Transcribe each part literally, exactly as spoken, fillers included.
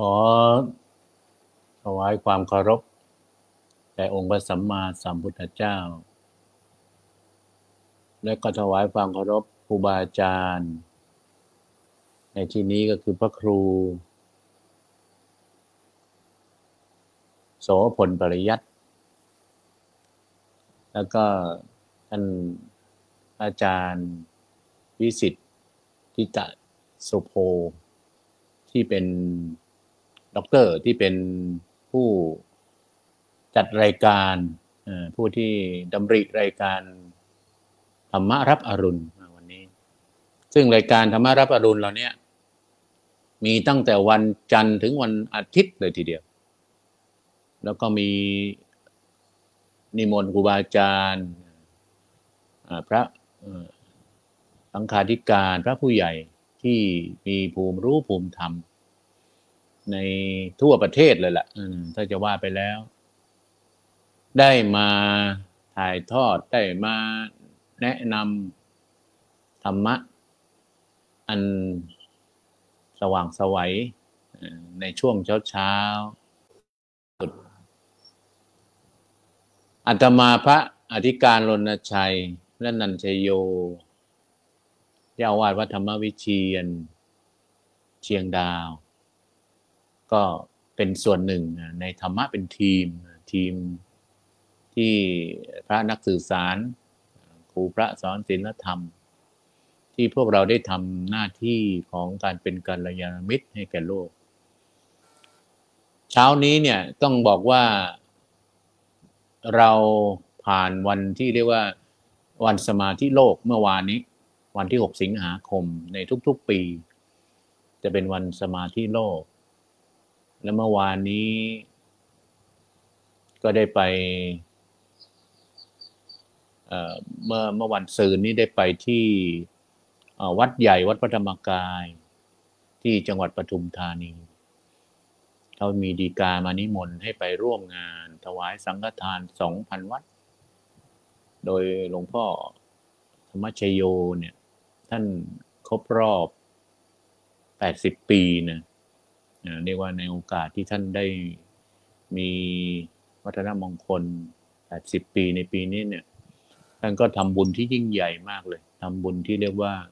ขอถวายความเคารพแด่องค์พระสัมมาสัมพุทธเจ้าและก็ถวายความเคารพครูบาอาจารย์ในที่นี้ก็คือพระครูโสพลปริยัติแล้วก็ท่านอาจารย์วิสิทธิ์ทิตะสุโภที่เป็นด็อกเตอร์ที่เป็นผู้จัดรายการผู้ที่ดำริรายการธรรมะรับอรุณวันนี้ซึ่งรายการธรรมะรับอรุณเราเนี่ยมีตั้งแต่วันจันทร์ถึงวันอาทิตย์เลยทีเดียวแล้วก็มีนิมนต์ครูบาอาจารย์พระสังฆาธิการพระผู้ใหญ่ที่มีภูมิรู้ภูมิธรรมในทั่วประเทศเลยล่ะถ้าจะว่าไปแล้วได้มาถ่ายทอดได้มาแนะนำธรรมะอันสว่างไสวในช่วงเช้าๆอาตมาพระอธิการรณชัยและนันชโยเจ้าอาวาสวัดธรรมวิเชียรเชียงดาวก็เป็นส่วนหนึ่งในธรรมะเป็นทีมทีมที่พระนักสื่อสารครูพระสอนศีลธรรมที่พวกเราได้ทำหน้าที่ของการเป็นกัลยาณมิตรให้แก่โลกเช้านี้เนี่ยต้องบอกว่าเราผ่านวันที่เรียกว่าวันสมาธิโลกเมื่อวานนี้วันที่หกสิงหาคมในทุกๆปีจะเป็นวันสมาธิโลกและเมื่อวานนี้ก็ได้ไปเอ่อเมื่อเมื่อวันศุกร์นี้ได้ไปที่วัดใหญ่วัดพระธรรมกายที่จังหวัดปทุมธานีเขามีฎีกามานิมนต์ให้ไปร่วมงานถวายสังฆทาน สองพัน วัตต์โดยหลวงพ่อธรรมชโยเนี่ยท่านครบรอบแปดสิบปีนะเรียกว่าในโอกาสที่ท่านได้มีวัฒนมงคลแปดสิบปีในปีนี้เนี่ยท่านก็ทำบุญที่ยิ่งใหญ่มากเลยทำบุญที่เรียกว่า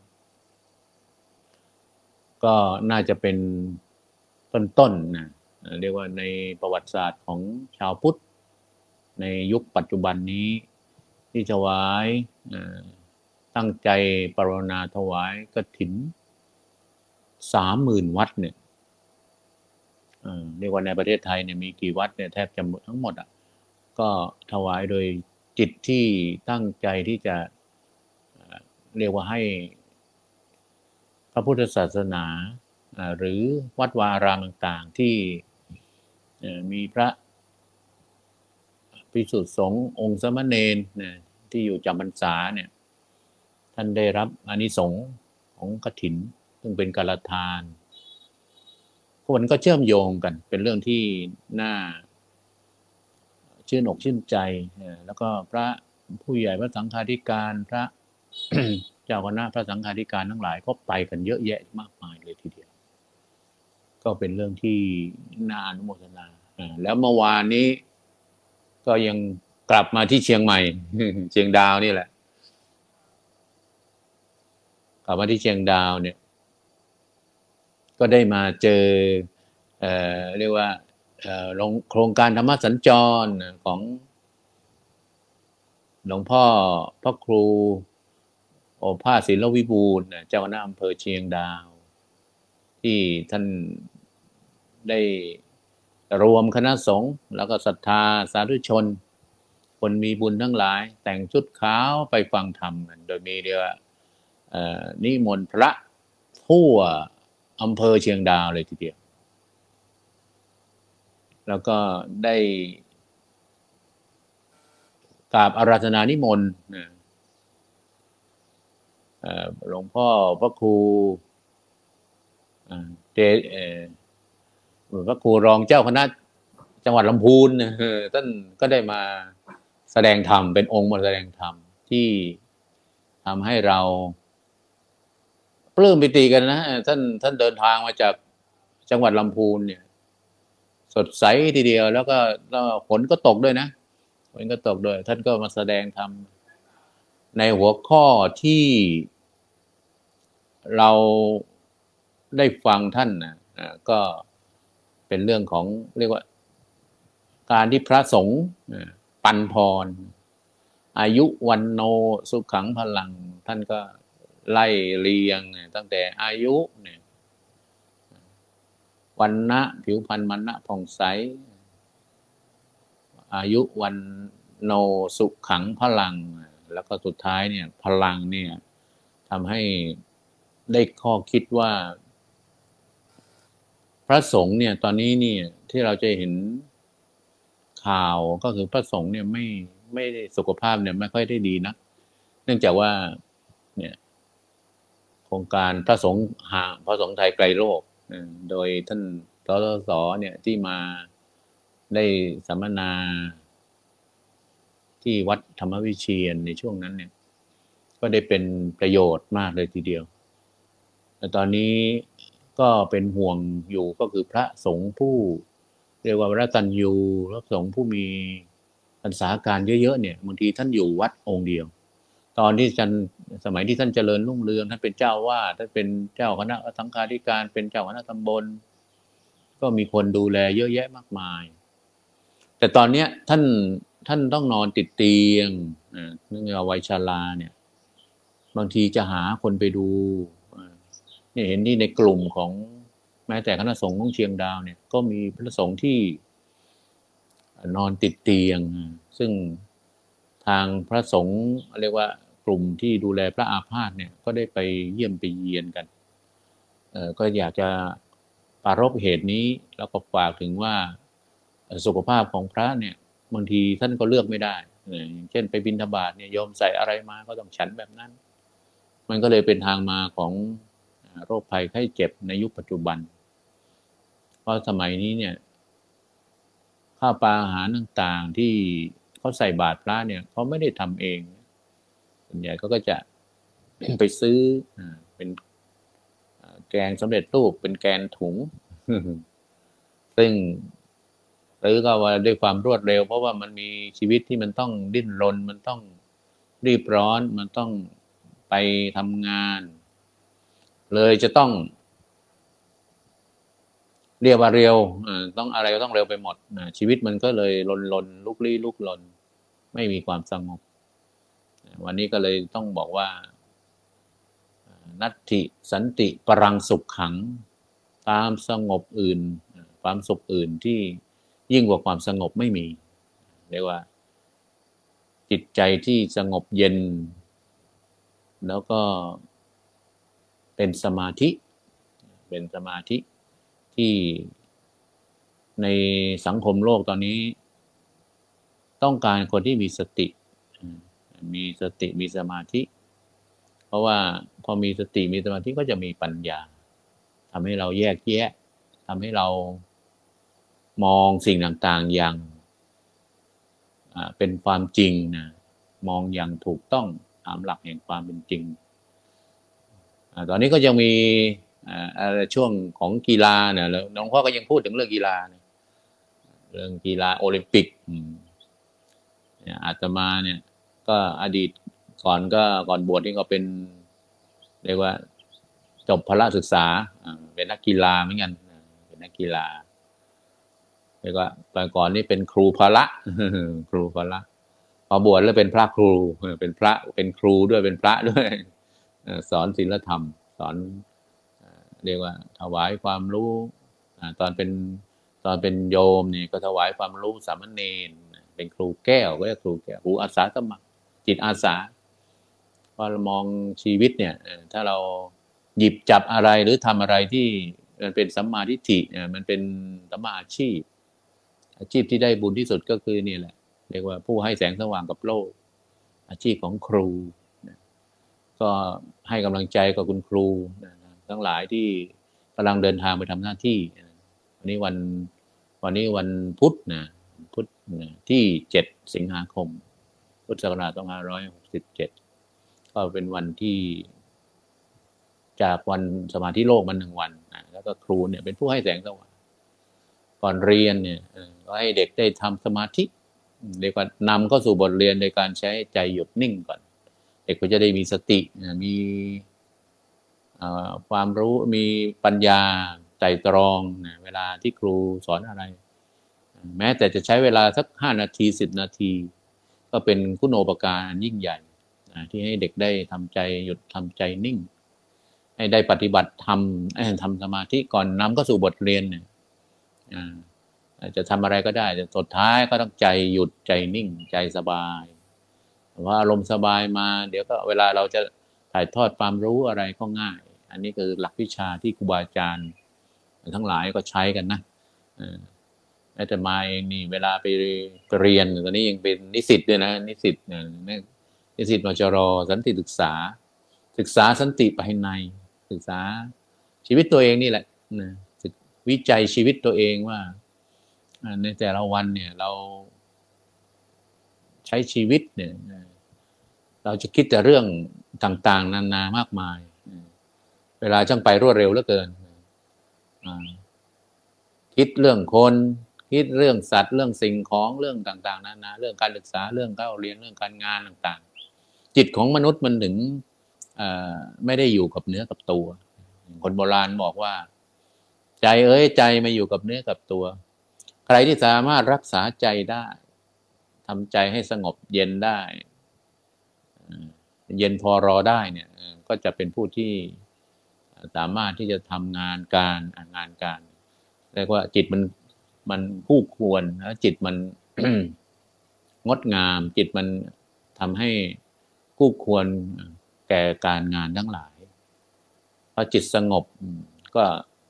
ก็น่าจะเป็นต้นๆนะเรียกว่าในประวัติศาสตร์ของชาวพุทธในยุคปัจจุบันนี้ที่ถวายตั้งใจปรารถนาถวายกฐินสามหมื่นวัดเนี่ยเรียกว่าในประเทศไทยเนี่ยมีกี่วัดเนี่ยแทบจะหมดทั้งหมดอ่ะก็ถวายโดยจิตที่ตั้งใจที่จะเรียกว่าให้พระพุทธศาสนาหรือวัดวาอารามต่างๆที่มีพระภิกษุสงฆ์องค์สมณเณรที่อยู่จำพรรษาเนี่ยท่านได้รับอานิสงส์ของกฐินซึ่งเป็นกาลทานคนก็เชื่อมโยงกันเป็นเรื่องที่น่าชื่นอกชื่นใจแล้วก็พระผู้ใหญ่พระสังฆาธิการพระ เจ้าคณะพระสังฆาธิการทั้งหลายก็ไปกันเยอะแยะมากมายเลยทีเดียวก็เป็นเรื่องที่น่าอนุโมทนาแล้วเมื่อวานนี้ก็ยังกลับมาที่เชียงใหม่ เชียงดาวนี่แหละกลับมาที่เชียงดาวเนี่ยก็ได้มาเจอเอ่อเรียกว่าเอ่อโครงการธรรมสัญจรของหลวงพ่อพระครูโอภาสศิลวิบูลย์เจ้าคณะอำเภอเชียงดาวที่ท่านได้รวมคณะสงฆ์แล้วก็ศรัทธาสาธุชนคนมีบุญทั้งหลายแต่งชุดขาวไปฟังธรรมกันโดยมีเรียกว่านิมนต์พระทั่วอำเภอเชียงดาวเลยทีเดียวแล้วก็ได้กราบอาราธนานิมนต์หลวงพ่อพระครูเจพระครูรองเจ้าคณะจังหวัดลำพูนท่านก็ได้มาแสดงธรรมเป็นองค์มาแสดงธรรมที่ทำให้เราปลื้มปิติกันนะท่านท่านเดินทางมาจากจังหวัดลำพูนเนี่ยสดใสทีเดียวแล้วก็แล้วฝนก็ตกด้วยนะฝนก็ตกด้วยท่านก็มาแสดงธรรมในหัวข้อที่เราได้ฟังท่านนะก็เป็นเรื่องของเรียกว่าการที่พระสงฆ์ปันพรอายุวันโนสุขังพลังท่านก็ไล่เรียงตั้งแต่อายุเนี่ยวันนะผิวพรรณมันนะผ่องใสอายุวันโนสุขังพลังแล้วก็สุดท้ายเนี่ยพลังเนี่ยทำให้ได้ข้อคิดว่าพระสงฆ์เนี่ยตอนนี้เนี่ยที่เราจะเห็นข่าวก็คือพระสงฆ์เนี่ยไม่ไม่ได้สุขภาพเนี่ยไม่ค่อยได้ดีนะเนื่องจากว่าเนี่ยโครงการพระสงฆ์ห่างพระสงฆ์ไทยไกลโลกโดยท่านสสสเนี่ยที่มาได้สัมมนาที่วัดธรรมวิเชียรในช่วงนั้นเนี่ยก็ได้เป็นประโยชน์มากเลยทีเดียวแต่ตอนนี้ก็เป็นห่วงอยู่ก็คือพระสงฆ์ผู้เรียกว่าพระตัญญูพระสงฆ์ผู้มีพรรษาการเยอะๆเนี่ยบางทีท่านอยู่วัดองค์เดียวตอนที่ท่านสมัยที่ท่านเจริญรุ่งเรืองท่านเป็นเจ้าวาดท่านเป็นเจ้าคณะสังฆาธิการเป็นเจ้าคณะตำบลก็มีคนดูแลเยอะแยะมากมายแต่ตอนเนี้ยท่านท่านต้องนอนติดเตียงเนื่องจากวัยชราเนี่ยบางทีจะหาคนไปดูเนี่ยเห็นที่ในกลุ่มของแม้แต่คณะสงฆ์ของเชียงดาวเนี่ยก็มีพระสงฆ์ที่นอนติดเตียงซึ่งทางพระสงฆ์เรียกว่ากลุ่มที่ดูแลพระอาพาธเนี่ยก็ได้ไปเยี่ยมไปเยียนกันเอ่อก็อยากจะปรารภเหตุนี้แล้วก็ฝากถึงว่าสุขภาพของพระเนี่ยบางทีท่านก็เลือกไม่ได้อย่างเช่นไปบิณฑบาตเนี่ยโยมใส่อะไรมาก็ต้องฉันแบบนั้นมันก็เลยเป็นทางมาของโรคภัยไข้เจ็บในยุคปัจจุบันเพราะสมัยนี้เนี่ยข้าวปลาอาหารต่างๆที่เขาใส่บาตรพระเนี่ยเขาไม่ได้ทำเองส่วนใหญ่เขาก็จะไปซื้อเป็นแกงสำเร็จรูปเป็นแกงถุงซึ่งหรือก็ว่าด้วยความรวดเร็วเพราะว่ามันมีชีวิตที่มันต้องดิ้นรนมันต้องรีบร้อนมันต้องไปทำงานเลยจะต้องเรียกว่าเร็วต้องอะไรก็ต้องเร็วไปหมดชีวิตมันก็เลยลนลนลุกลี้ลุกลนไม่มีความสงบวันนี้ก็เลยต้องบอกว่านัตถิสันติปรังสุขขังความสงบอื่นความสุขอื่นที่ยิ่งกว่าความสงบไม่มีเรียกว่าจิตใจที่สงบเย็นแล้วก็เป็นสมาธิเป็นสมาธิที่ในสังคมโลกตอนนี้ต้องการคนที่มีสติมีสติมีสมาธิเพราะว่าพอมีสติมีสมาธิก็จะมีปัญญาทำให้เราแยกแยะทำให้เรามองสิ่งต่างๆอย่างเป็นความจริงนะมองอย่างถูกต้องตามหลักแห่งความเป็นจริงตอนนี้ก็ยังมีอะไรช่วงของกีฬาเนี่ยแล้วหลวงพ่อก็ยังพูดถึงเรื่องกีฬาเนี่ยเรื่องกีฬาโอลิมปิกอาตมาเนี่ยก็อดีตก่อนก็ก่อนบวชนี่ก็เป็นเรียกว่าจบพละศึกษาเป็นนักกีฬาเหมือนกันเป็นนักกีฬาเรียกว่าไปก่อนนี่เป็นครูพละครูพละพอบวชแล้วเป็นพระครูเป็นพระเป็นครูด้วยเป็นพระด้วยสอนศีลธรรมสอนเรียกว่าถวายความรู้ตอนเป็นตอนเป็นโยมนี่ก็ถวายความรู้สามเณรเป็นครูแก้วก็เรียกครูแก้วครูอาสาสมัครจิตอาสาพอเรามองชีวิตเนี่ยถ้าเราหยิบจับอะไรหรือทำอะไรที่มันเป็นสัมมาทิฏฐิมันเป็นสัมมาอาชีพอาชีพที่ได้บุญที่สุดก็คือนี่แหละเรียกว่าผู้ให้แสงสว่างกับโลกอาชีพของครูก็ให้กำลังใจกับคุณครูทั้งหลายที่กำลังเดินทางไปทำหน้าที่วันนี้วันวันนี้วันพุธนะพุธที่เจ็ดสิงหาคมพุทธศักราชสองพันห้าร้อยหกสิบเจ็ดก็เป็นวันที่จากวันสมาธิโลกมันหนึ่งวันแล้วก็ครูเนี่ยเป็นผู้ให้แสงสว่างก่อนเรียนเนี่ยก็ให้เด็กได้ทำสมาธิเรียกว่านำเข้าสู่บทเรียนโดยการใช้ใจหยุดนิ่งก่อนเด็กก็จะได้มีสติมีความรู้มีปัญญาไตร่ตรองเวลาที่ครูสอนอะไรแม้แต่จะใช้เวลาสักห้านาทีสิบนาทีก็เป็นคุณูปการอันยิ่งใหญ่ที่ให้เด็กได้ทำใจหยุดทำใจนิ่งให้ได้ปฏิบัติธรรมทำสมาธิก่อนนำเข้าสู่บทเรียนเนี่ยจะทำอะไรก็ได้แต่สุดท้ายก็ต้องใจหยุดใจนิ่งใจสบายว่าอารมณ์สบายมาเดี๋ยวก็เวลาเราจะถ่ายทอดความรู้อะไรก็ง่ายอันนี้คือหลักวิชาที่ครูบาอาจารย์ทั้งหลายก็ใช้กันนะแม้แต่มาเองนี่เวลาไปเรียนตอนนี้ยังเป็นนิสิตด้วยนะนิสิตนิสิตมจร.สันติศึกษาศึกษาสันติภายในศึกษาชีวิตตัวเองนี่แหละนะวิจัยชีวิตตัวเองว่าในแต่ละวันเนี่ยเราใช้ชีวิตเนี่ยเราจะคิดแต่เรื่องต่างๆนานามากมายเวลาช่างไปรวดเร็วเหลือเกินคิดเรื่องคนคิดเรื่องสัตว์เรื่องสิ่งของเรื่องต่างๆนานาเรื่องการศึกษาเรื่องเข้าเรียนเรื่องการงานต่างๆจิตของมนุษย์มันถึงไม่ได้อยู่กับเนื้อกับตัวคนโบราณบอกว่าใจเอ้ยใจมาอยู่กับเนื้อกับตัวใครที่สามารถรักษาใจได้ทำใจให้สงบเย็นได้เย็นพอรอได้เนี่ยก็จะเป็นผู้ที่สามารถที่จะทำงานการงานการเรียกว่าจิตมันมันคู่ควรแล้วจิตมัน งดงามจิตมันทำให้คู่ควรแก่การงานทั้งหลายพอจิตสงบก็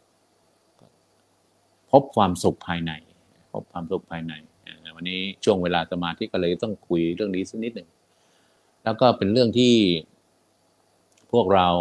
พบความสุขภายในพบความสุขภายในวันนี้ช่วงเวลาสมาธิก็เลยต้องคุยเรื่องนี้สักนิดหนึ่งแล้วก็เป็นเรื่องที่พวกเรา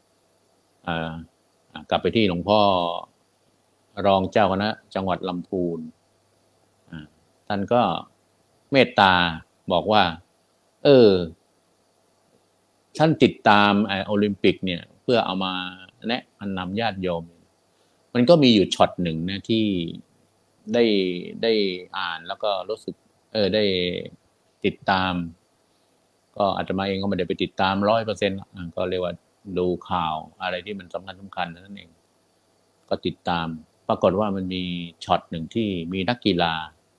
กลับไปที่หลวงพ่อรองเจ้าคณะจังหวัดลำพูนท่านก็เมตตาบอกว่าเออท่านติดตามไอ้โอลิมปิกเนี่ยเพื่อเอามาแนะนำญาติโยมมันก็มีอยู่ช็อตหนึ่งนะที่ได้ได้อ่านแล้วก็รู้สึกเออได้ติดตามก็อาตมาเองก็ไม่ได้ไปติดตามร้อยเปอร์เซ็นต์ก็เรียกว่าดูข่าวอะไรที่มันสำคัญสำคัญนั่นเองก็ติดตามปรากฏว่ามันมีช็อตหนึ่งที่มีนักกีฬา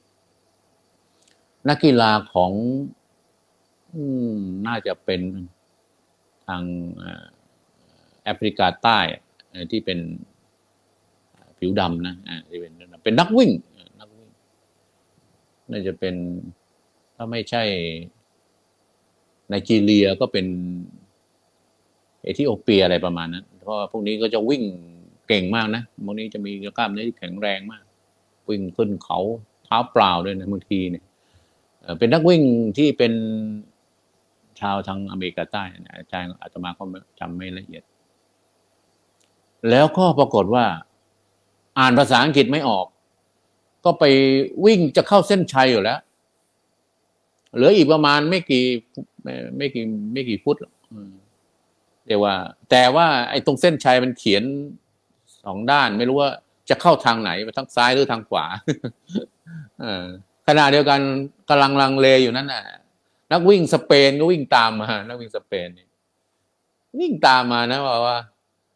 นักกีฬาของอืมน่าจะเป็นทางแอฟริกาใต้ที่เป็นผิวดำนะที่เป็นเป็นนักวิ่งนักวิ่งน่าจะเป็นถ้าไม่ใช่ไนจีเรียก็เป็นเอธิโอเปียอะไรประมาณนั้นเพราะพวกนี้ก็จะวิ่งเก่งมากนะพวกนี้จะมีกล้ามเนื้อที่แข็งแรงมากวิ่งขึ้นเขาเท้าเปล่าด้วยนะบางทีเนี่ยเป็นนักวิ่งที่เป็นชาวทางอเมริกาใต้อาจารย์อาตมาก็จำไม่ละเอียดแล้วก็ปรากฏว่าอ่านภาษาอังกฤษไม่ออกก็ไปวิ่งจะเข้าเส้นชัยอยู่แล้วเหลืออีกประมาณไม่กี่ไม่กี่ไม่กี่ฟุตเรียกว่าแต่ว่าไอ้ตรงเส้นชัยมันเขียนสองด้านไม่รู้ว่าจะเข้าทางไหนทางซ้ายหรือทางขวาขณะเดียวกันกำลังลังเลอยู่นั่นน่ะนักวิ่งสเปนก็วิ่งตามมานักวิ่งสเปนนี่วิ่งตามมานะว่าว่า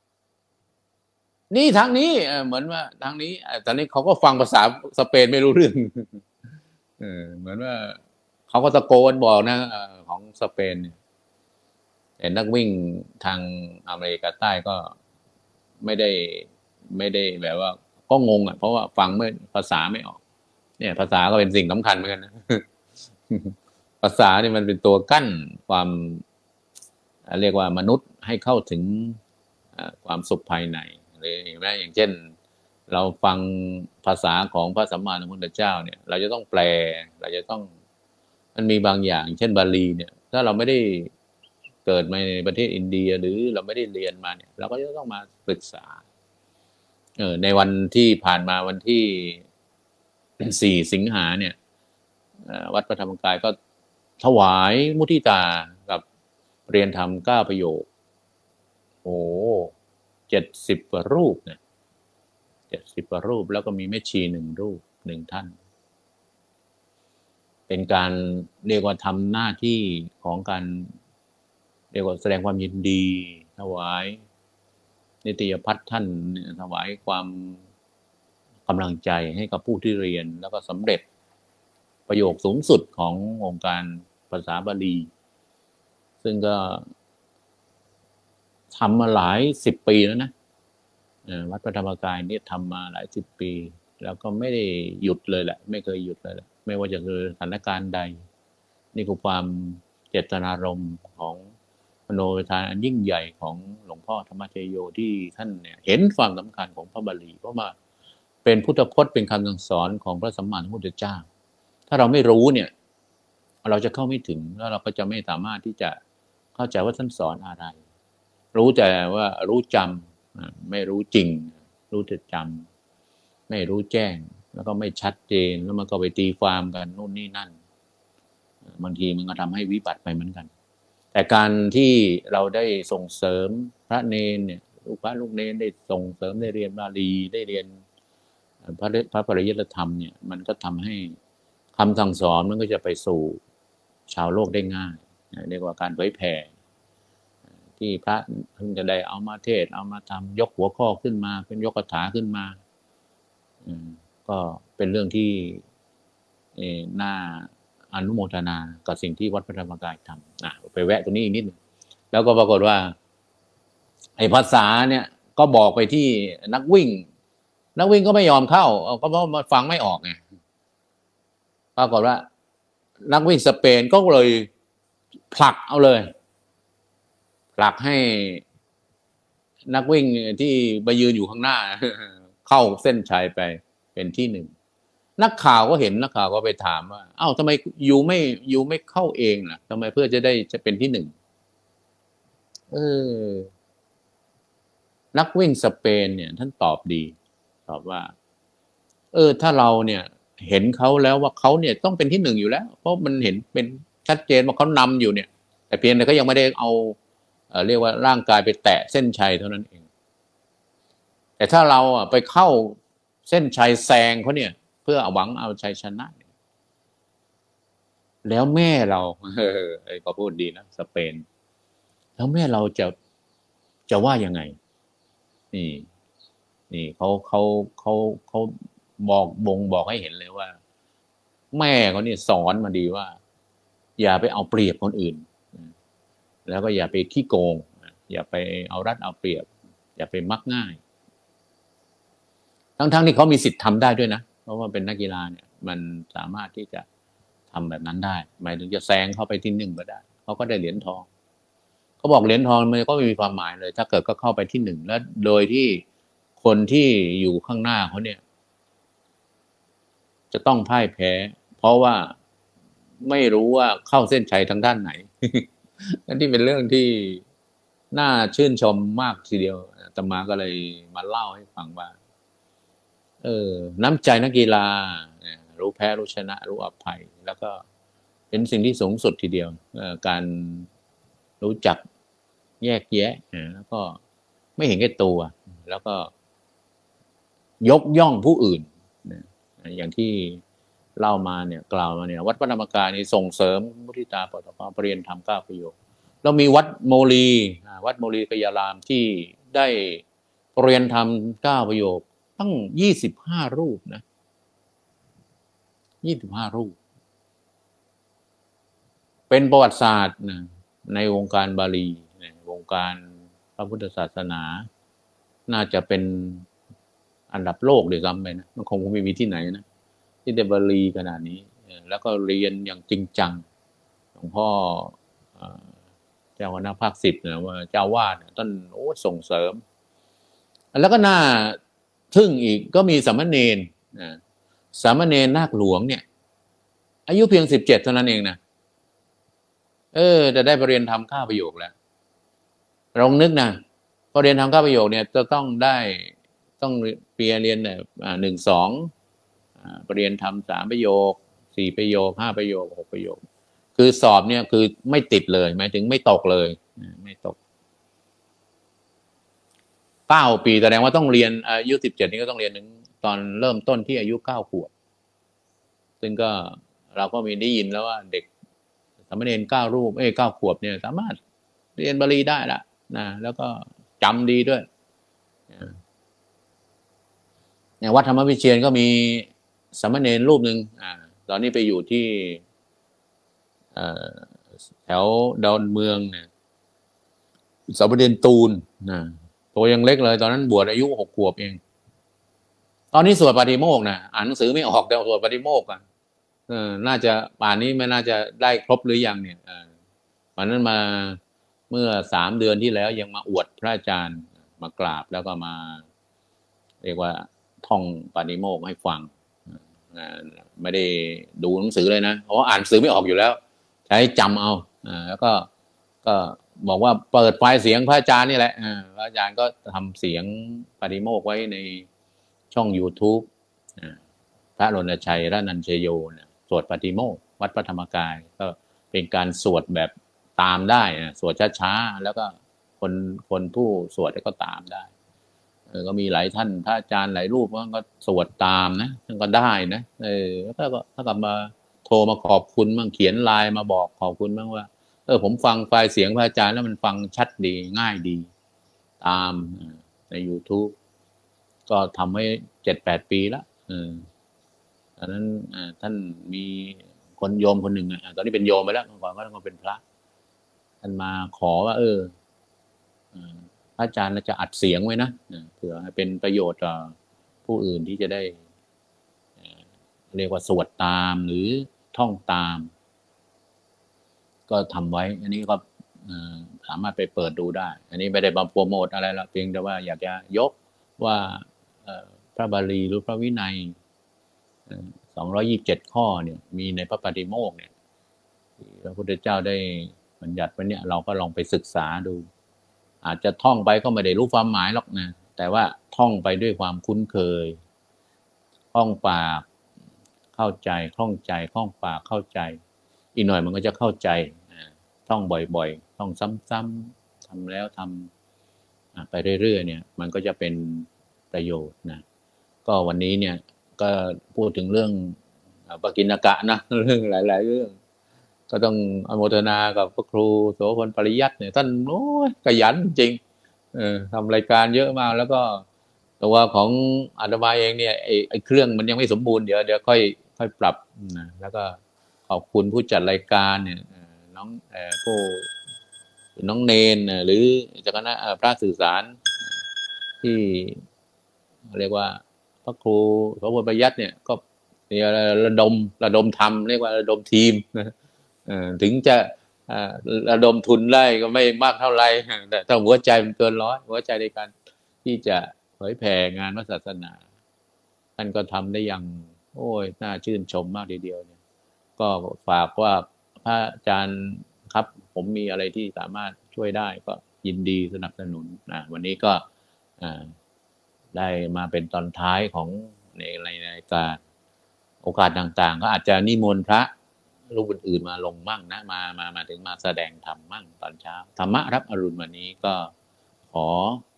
นี่ทางนี้เหมือนว่าทางนี้ตอนนี้เขาก็ฟังภาษาสเปนไม่รู้เรื่องเออเหมือนว่าเขาก็ตะโกนบอกนะของสเปนแต่นักวิ่งทางอเมริกาใต้ก็ไม่ได้ไม่ได้แบบว่าก็งงอ่ะเพราะว่าฟังไม่ภาษาไม่ออกเนี่ยภาษาก็เป็นสิ่งสำคัญเหมือนกันนะภาษานี่มันเป็นตัวกั้นความเรียกว่ามนุษย์ให้เข้าถึงความสุขภายในเลยเห็นไหมอย่างเช่นเราฟังภาษาของพระสัมมาสัมพุทธเจ้าเนี่ยเราจะต้องแปลเราจะต้องมันมีบางอย่างเช่นบาลีเนี่ยถ้าเราไม่ได้เกิดมาในประเทศอินเดียหรือเราไม่ได้เรียนมาเนี่ยเราก็จะต้องมาศึกษาเออในวันที่ผ่านมาวันที่สี่สิงหาเนี่ยวัดพระธรรมกายก็ถวายมุทิตากับเรียนธรรมเก้าประโยคโอ้เจ็ดสิบกว่ารูปเนี่ยเจ็ดสิบกว่ารูปแล้วก็มีแม่ชีหนึ่งรูปหนึ่งท่านเป็นการเรียกว่าทำหน้าที่ของการเรียกว่าแสดงความยินดีถวายนิตยพัฒน์ท่านถวายความกำลังใจให้กับผู้ที่เรียนแล้วก็สำเร็จประโยคสูงสุดขององค์การภาษาบาลีซึ่งก็ทำมาหลายสิบปีแล้วนะวัดพระธรรมกายนี่ทำมาหลายสิบปีแล้วก็ไม่ได้หยุดเลยแหละไม่เคยหยุดเลยแหละไม่ว่าจะคือสถานการณ์ใดนี่คือความเจตนารมณ์ของมโนทานอันยิ่งใหญ่ของหลวงพ่อธรรมชโยที่ท่านเนี่ยเห็นความสำคัญของพระบาลีเพราะว่าเป็นพุทธพจน์เป็นคำสั่งสอนของพระสัมมาสัมพุทธเจ้าถ้าเราไม่รู้เนี่ยเราจะเข้าไม่ถึงแล้วเราก็จะไม่สามารถที่จะเข้าใจว่าท่านสอนอะไรรู้แต่ว่ารู้จำไม่รู้จริงรู้แต่จำไม่รู้แจ้งแล้วก็ไม่ชัดเจนแล้วมันก็ไปตีความกันนู่นนี่นั่นบางทีมันก็ทำให้วิบัติไปเหมือนกันแต่การที่เราได้ส่งเสริมพระเนรเนี่ยลูกพระลูกเนรได้ส่งเสริมได้เรียนบาลีได้เรียนพระพระปริยัติธรรมเนี่ยมันก็ทำให้คำสั่งสอนมันก็จะไปสู่ชาวโลกได้ง่ายเรียกว่าการเผยแผ่ที่พระท่านจะได้เอามาเทศเอามาทำยกหัวข้อขึ้นมาเป็นยกคาถาขึ้นมาก็เป็นเรื่องที่น่าอนุโมทนากับสิ่งที่วัดพระธรรมกายทำนะไปแวะตรงนี้อีกนิดนึงแล้วก็ปรากฏว่าไอ้ภาษาเนี่ยก็บอกไปที่นักวิ่งนักวิ่งก็ไม่ยอมเข้าก็เพราะมันฟังไม่ออกไงปรากฏว่านักวิ่งสเปนก็เลยผลักเอาเลยผลักให้นักวิ่งที่มายืนอยู่ข้างหน้าเข้าเส้นชัยไปเป็นที่หนึ่งนักข่าวก็เห็นนักข่าวก็ไปถามว่าเอ้าทำไมยูไม่ยูไม่เข้าเองล่ะทำไมเพื่อจะได้จะเป็นที่หนึ่งเออนักวิ่งสเปนเนี่ยท่านตอบดีตอบว่าเออถ้าเราเนี่ยเห็นเขาแล้วว่าเขาเนี่ยต้องเป็นที่หนึ่งอยู่แล้วเพราะมันเห็นเป็นชัดเจนว่าเขานำอยู่เนี่ยแต่เพียงแต่ก็ยังไม่ได้เอาเอ่อเรียกว่าร่างกายไปแตะเส้นชัยเท่านั้นเองแต่ถ้าเราอ่ะไปเข้าเส้นชัยแซงเขาเนี่ยเพื่อหวังเอาชัยชนะแล้วแม่เราเออไอ้ก็พูดดีนะสเปนแล้วแม่เราจะจะว่ายังไงนี่นี่เขาเขาเขาเขาบอกบ่งบอกให้เห็นเลยว่าแม่เขาเนี่ยสอนมาดีว่าอย่าไปเอาเปรียบคนอื่นแล้วก็อย่าไปขี้โกงอย่าไปเอารัดเอาเปรียบอย่าไปมักง่ายทั้งๆที่เขามีสิทธิ์ทำได้ด้วยนะเพราะว่าเป็นนักกีฬาเนี่ยมันสามารถที่จะทำแบบนั้นได้หมายถึงจะแซงเข้าไปที่หนึ่งก็ได้เขาก็ได้เหรียญทองเขาบอกเหรียญทองมันก็ไม่มีความหมายเลยถ้าเกิดก็เข้าไปที่หนึ่งแล้วโดยที่คนที่อยู่ข้างหน้าเขาเนี่ยจะต้องพ่ายแพ้เพราะว่าไม่รู้ว่าเข้าเส้นชัยทางด้านไหนนั่นที่เป็นเรื่องที่น่าชื่นชมมากทีเดียวอาตมาก็เลยมาเล่าให้ฟังว่าเออน้ำใจนักกีฬารู้แพ้รู้ชนะรู้อภัยแล้วก็เป็นสิ่งที่สูงสุดทีเดียวการรู้จักแยกแยะแล้วก็ไม่เห็นแก่ตัวแล้วก็ยกย่องผู้อื่นอย่างที่เล่ามาเนี่ยกล่าวมาเนี่ยวัดพระธรรมกายนี่ส่งเสริมมุทิตาปตปปริยนธรรมเก้าประโยคเรามีวัดโมลีวัดโมลีกยารามที่ได้ปริยนธรรมเก้าประโยคตั้งยี่สิบห้ารูปนะยี่สิบห้ารูปเป็นประวัติศาสตร์นะในวงการบาลีในวงการพระพุทธศาสนาน่าจะเป็นอันดับโลกเลยซ้ำไปนะมันคงไม่มีที่ไหนนะที่ได้บาลีขนาดนี้แล้วก็เรียนอย่างจริงจังหลวงพ่อเจ้าคณะภาคสิบเนี่ยว่าเจ้าวาดท่านโอ้ส่งเสริมแล้วก็น่าทึ่งอีกก็มีสามเณรสามเณรนาคหลวงเนี่ยอายุเพียงสิบเจ็ดเท่านั้นเองนะเออจะได้ปรริญญาธรรมเก้าประโยคแล้วลองนึกนะปรริญญาธรรมเก้าประโยคเนี่ยจะต้องได้ต้องเปียเรียนเนี่ยหนึ่งสองปรริญญาธรรมสามประโยคสี่ประโยคห้าประโยคหกประโยคคือสอบเนี่ยคือไม่ติดเลยหมายถึงไม่ตกเลยไม่ตกเก้าปีแสดงว่าต้องเรียนอายุสิบเจ็ดนี่ก็ต้องเรียนถึงตอนเริ่มต้นที่อายุเก้าขวบซึ่งก็เราก็มีได้ยินแล้วว่าเด็กสามเณรเก้ารูปเอ้ยเก้าขวบเนี่ยสามารถเรียนบาลีได้ละนะแล้วก็จำดีด้วยเนี่ยวัดธรรมวิเชียรก็มีสามเณรรูปหนึ่งอ่าตอนนี้ไปอยู่ที่แถวดอนเมืองเนี่ยสามเณรตูนนะตัวยังเล็กเลยตอนนั้นบวชอายุหกขวบเองตอนนี้สวดปาฏิโมกข์นะอ่านหนังสือไม่ออกแต่สวดปาฏิโมกข์อ่ะเออน่าจะป่านนี้ไม่น่าจะได้ครบหรือยังเนี่ยเออวันนั้นมาเมื่อสามเดือนที่แล้วยังมาอวดพระอาจารย์มากราบแล้วก็มาเรียกว่าท่องปาฏิโมกข์ให้ฟังไม่ได้ดูหนังสือเลยนะเพราะอ่านหนังสือไม่ออกอยู่แล้วใช้จำเอาอ่าแล้วก็ก็บอกว่าเปิดไฟล์เสียงพระอาจารย์นี่แหละอ่าพระอาจารย์ก็ทำเสียงปาฏิโมกข์ไว้ในช่อง YouTube อ่าพระรณชัยระนันชโยเนี่ยสวดปาฏิโมกข์วัดพระธรรมกายก็เป็นการสวดแบบตามได้นะสวดช้าๆแล้วก็คนคนผู้สวดก็ตามได้เออก็มีหลายท่านพระอาจารย์หลายรูปก็สวดตามนะท่านก็ได้นะเออแล้วก็ถ้ากลับมาโทรมาขอบคุณบ้างเขียนไลน์มาบอกขอบคุณบ้างว่าเออผมฟังไฟล์เสียงพระอาจารย์แล้วมันฟังชัดดีง่ายดีตามใน YouTube ก็ทำให้เจ็ดแปดปีแล้วเออตอนนั้นท่านมีคนโยมคนหนึ่งตอนนี้เป็นโยมไปแล้วก่อนก็ต้องเป็นพระท่านมาขอว่าเออพระอาจารย์จะอัดเสียงไว้นะเผื่อให้เป็นประโยชน์ต่อผู้อื่นที่จะได้เรียกว่าสวดตามหรือท่องตามก็ทำไว้อันนี้ก็สามารถไปเปิดดูได้อันนี้ไม่ได้มาโปรโมทอะไรหรอกเพียงแต่ว่าอยากจะยกว่าพระบาลีหรือพระวินัยสองร้อยยี่สิบเจ็ดข้อเนี่ยมีในพระปาฏิโมกข์เนี่ยพระพุทธเจ้าได้บัญญัติไว้เนี่ยเราก็ลองไปศึกษาดูอาจจะท่องไปก็ไม่ได้รู้ความหมายหรอกนะแต่ว่าท่องไปด้วยความคุ้นเคยคล่องปากเข้าใจคล่องใจคล่องปากเข้าใจอีกหน่อยมันก็จะเข้าใจท่องบ่อยๆท่องซ้ำๆทำแล้วทำไปเรื่อยๆเนี่ยมันก็จะเป็นประโยชน์นะก็วันนี้เนี่ยก็พูดถึงเรื่องปกิณกะนะเรื่องหลายๆเรื่องก็ต้องอนุโมทนากับพระครูโสพลปริยัติเนี่ยท่านโอ้ยขยันจริงเออทำรายการเยอะมากแล้วก็ตัวของอาตมาเองเนี่ยไอ้ไอ้เครื่องมันยังไม่สมบูรณ์เดี๋ยวเดี๋ยวค่อยค่อยปรับนะแล้วก็ขอบคุณผู้จัดรายการเนี่ยน้องเอ่อผู้น้องเนนหรือเจ้าคณะพระสื่อสารที่เรียกว่าพระครูโสพลปริยัติเนี่ยก็ระดมระดมทำเรียกว่าระดมทีมนะถึงจะระดมทุนได้ก็ไม่มากเท่าไหร่แต่ถ้าหัวใจมันเกินร้อยหัวใจในการที่จะเผยแผ่งานศาสนาท่านก็ทำได้อย่างโอ้ยน่าชื่นชมมากทีเดียวเนี่ยก็ฝากว่าพระอาจารย์ครับผมมีอะไรที่สามารถช่วยได้ก็ยินดีสนับสนุนนะวันนี้ก็ได้มาเป็นตอนท้ายของในรายการโอกาสต่างๆก็อาจจะนิมนต์พระรูปอื่นๆมาลงมั่งนะมามามาถึงมาแสดงธรรมมั่งตอนเช้าธรรมะรับอรุณวันนี้ก็ขอ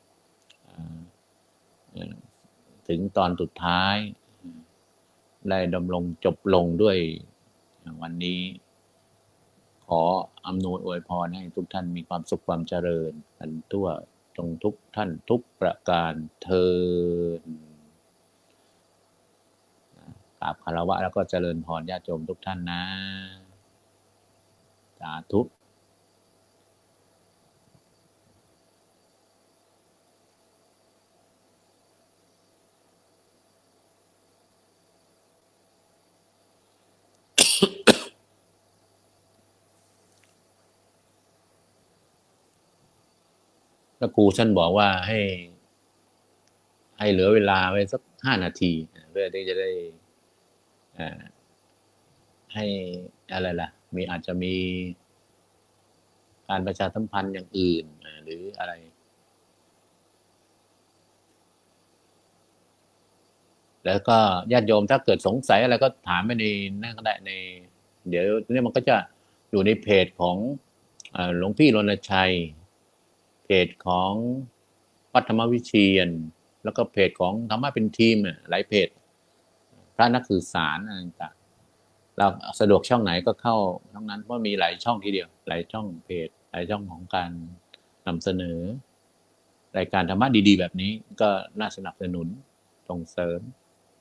ถึงตอนสุดท้ายได้ดำรงจบลงด้วยวันนี้ขออำนวยอวยพรให้ทุกท่านมีความสุขความเจริญกันทั่วจงทุกท่านทุกประการเทินกราบคารวะแล้วก็เจริญพรญาติโยมทุกท่านนะสาธุแล้วครูท่านบอกว่าให้ให้เหลือเวลาไว้สักห้านาทีเพื่อที่จะได้ให้อะไรล่ะมีอาจจะมีการประชาสัมพันธ์อย่างอื่นหรืออะไรแล้วก็ญาติโยมถ้าเกิดสงสัยอะไรก็ถามไปในนั่นก็ได้ในเดี๋ยวนี้มันก็จะอยู่ในเพจของหลวงพี่รณชัยเพจของวัดธรรมวิเชียรแล้วก็เพจของธรรมะเป็นทีมเนี่ยหลายเพจพระนักสื่อสารอะไรต่างๆเราสะดวกช่องไหนก็เข้าช่องนั้นเพราะมีหลายช่องทีเดียวหลายช่องเพจหลายช่องของการนำเสนอรายการธรรมะดีๆแบบนี้ก็น่าสนับสนุนส่งเสริม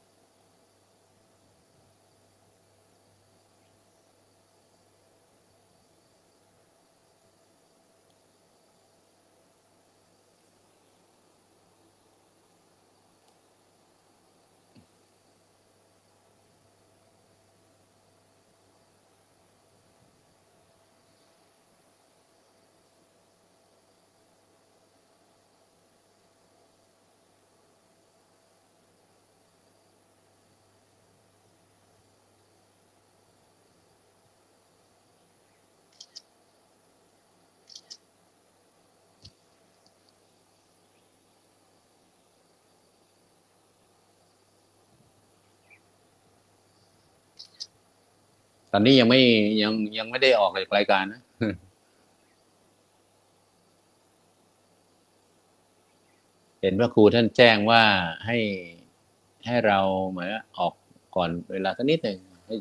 ตอนนี้ยังไม่ยังยังไม่ได้ออกรายการนะเห็นว่าครูท่านแจ้งว่าให้ให้เราเหมือนออกก่อนเวลาสักนิดหนึ่งให้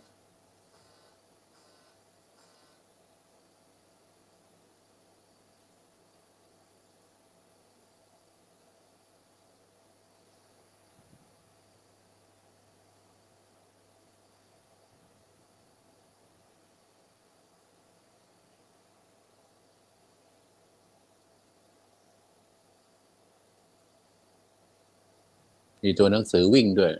มีตัวหนังสือวิ่งด้วย